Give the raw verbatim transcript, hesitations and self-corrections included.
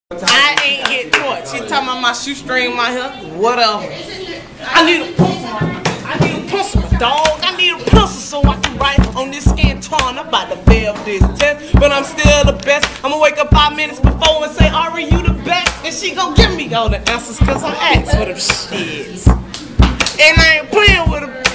I ain't get caught. She talking about my shoestring, my hair, whatever. I need a pencil. I need a pencil, my dog. I need a pencil so I can write on this skin tone. I'm about to fail this test, but I'm still the best. I'm gonna wake up five minutes before and say, Ari, you the best. And she gonna give me all the answers cause I asked for them shits. And I ain't playing with them.